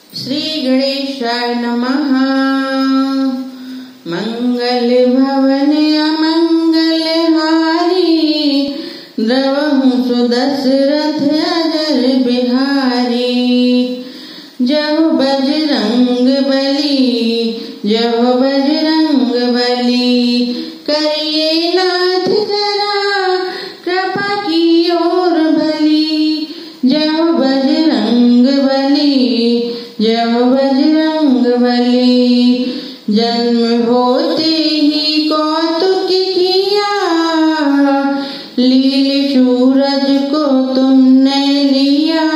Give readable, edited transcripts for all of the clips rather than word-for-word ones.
श्री गणेशाय नमः। मंगल भवन अमंगल हारी, द्रवहु सुदशरथ अजर बिहारी। जय बजरंग बली, जय बजरंग बली, करिए नाथ जरा कृपा की ओर भली। जय बजरंग बली, जय बजरंग बली, जन्म होते ही कौतुक किया, लील सूरज को तुमने लिया।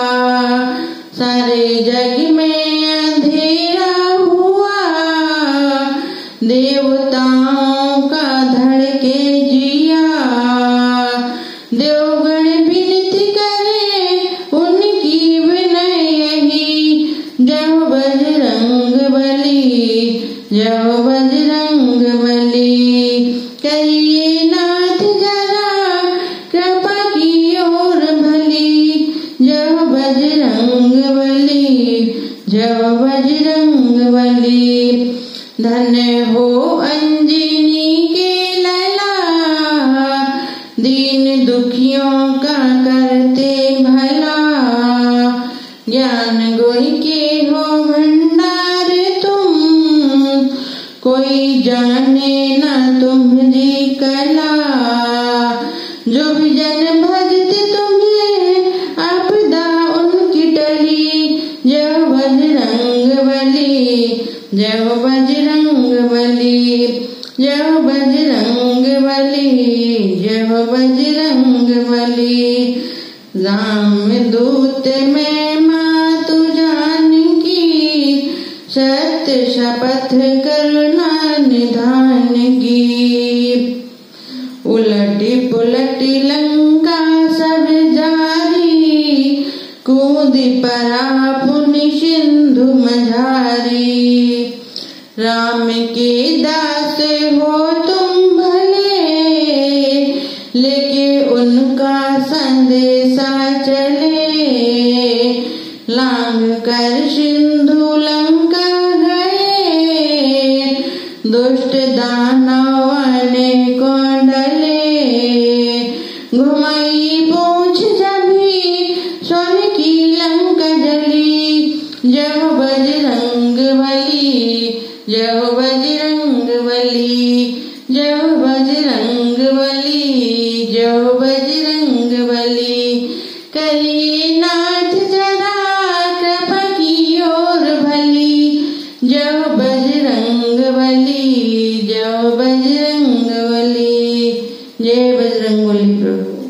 सारे जग में अंधेरा हुआ, देवताओं का धड़के जिया। देवगण विनती करे उनकी विनय यही, जय बजरंग बली, जय बजरंग बली, करिए नाथ जरा कृपा की ओर भली। जय बजरंग बली, जय बजरंग बली, धन्य हो अंजनी के लला, दीन दुखियों का करते भला। ज्ञान गुण के हो भंडार तुम, कोई जाने न तुम्हारी कला। जो भी जन भजते तुम्हें, आपदा उनकी टली। जय बजरंग बली, जय बजरंग बली, जय बजरंग बली, जय बजरंग बली। राम दूत में मातु जानकी, सत्य शपथ करुणा निधान की। उलटी पुलटी लंका सब जारी, कूदी परा पुनि सिंधु मझारी। राम के दास हो तुम भले, लेके उनका संदेशा चले। लांग कर सिंधु लंका गए, दुष्ट दानव ने को डले। घुमाई पूछ जभी सोन की लंका जली। जय बजरंग बली, जय बजरंग बली, जय बजरंग बली, जय बजरंग बली, करिए नाथ जरा कृपा की ओर भली। जय बजरंग बली, जय बजरंग बली, जय बजरंग बली प्रभु।